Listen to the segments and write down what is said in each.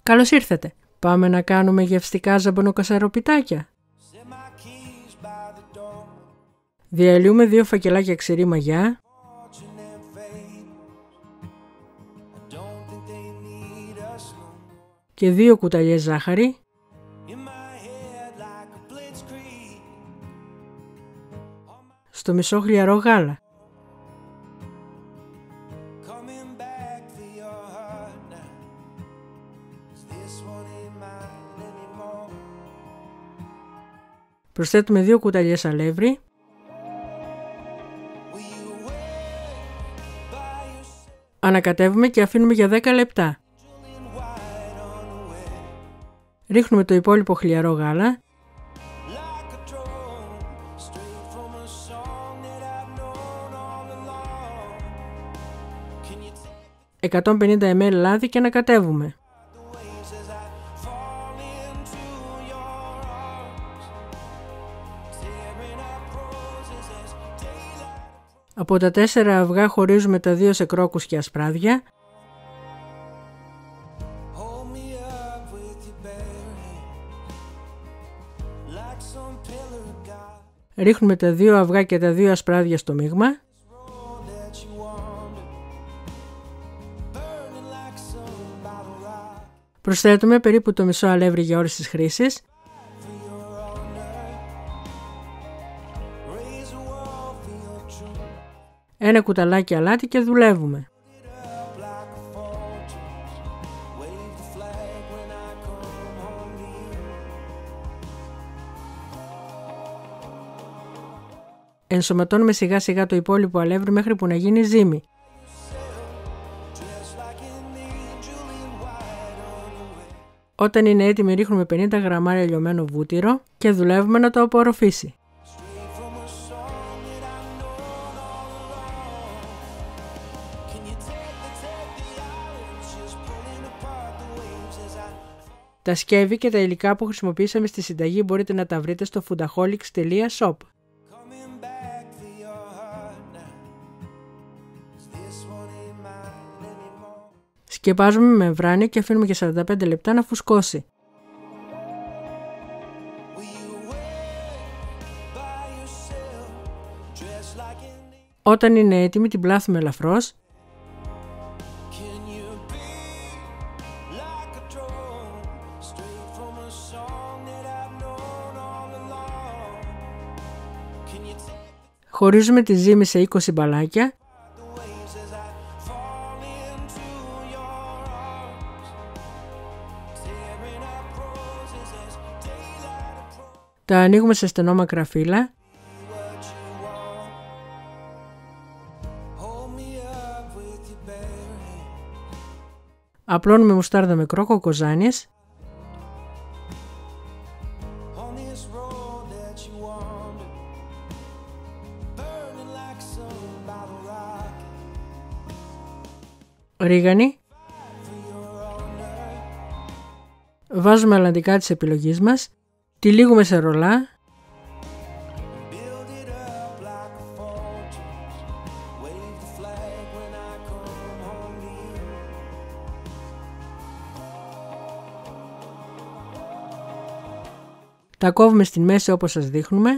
Καλώς ήρθατε. Πάμε να κάνουμε γευστικά ζαμπονοκασαροπιτάκια. Διαλύουμε 2 φακελάκια ξηρή μαγιά, και 2 κουταλιές ζάχαρη, στο μισό χλιαρό γάλα. Προσθέτουμε 2 κουταλιές αλεύρι, ανακατεύουμε και αφήνουμε για 10 λεπτά. Ρίχνουμε το υπόλοιπο χλιαρό γάλα, 150 ml λάδι και ανακατεύουμε. Από τα 4 αυγά χωρίζουμε τα 2 σε κρόκους και ασπράδια. Ρίχνουμε τα 2 αυγά και τα 2 ασπράδια στο μείγμα. Προσθέτουμε περίπου το μισό αλεύρι για όλες τις χρήσεις. Ένα κουταλάκι αλάτι και δουλεύουμε. Ενσωματώνουμε σιγά σιγά το υπόλοιπο αλεύρι μέχρι που να γίνει ζύμη. Όταν είναι έτοιμη ρίχνουμε 50 γραμμάρια λιωμένο βούτυρο και δουλεύουμε να το απορροφήσει. Τα σκεύη και τα υλικά που χρησιμοποιήσαμε στη συνταγή μπορείτε να τα βρείτε στο foodaholics.shop. Σκεπάζουμε με μεμβράνη και αφήνουμε για 45 λεπτά να φουσκώσει. Όταν είναι έτοιμη την πλάθουμε ελαφρώς. Χωρίζουμε τη ζύμη σε 20 μπαλάκια. Τα ανοίγουμε σε στενόμακρα φύλλα. Απλώνουμε μουστάρδα με κρόκο κοζάνης. Ρίγανη. Βάζουμε αλαντικά της επιλογής μας. Τυλίγουμε σε ρολά. Τα κόβουμε στην μέση όπως σας δείχνουμε.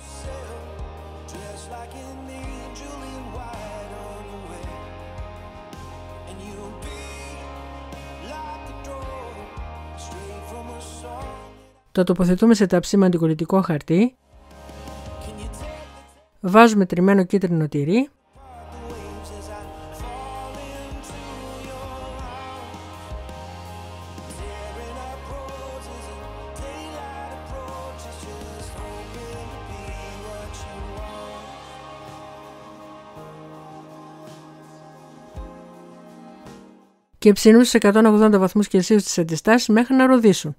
Το τοποθετούμε σε ταψί με αντικολλητικό χαρτί. Βάζουμε τριμμένο κίτρινο τυρί. Και ψήνουμε στους 180 βαθμούς Κελσίου στις αντιστάσεις μέχρι να ροδίσουν.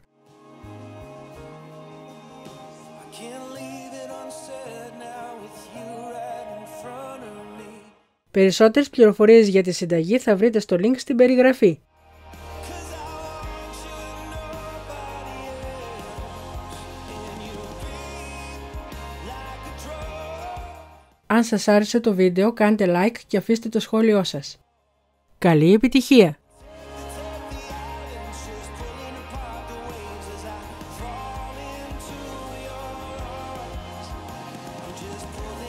Περισσότερες πληροφορίες για τη συνταγή θα βρείτε στο link στην περιγραφή. Αν σας άρεσε το βίντεο, κάντε like και αφήστε το σχόλιο σας. Καλή επιτυχία! is pulling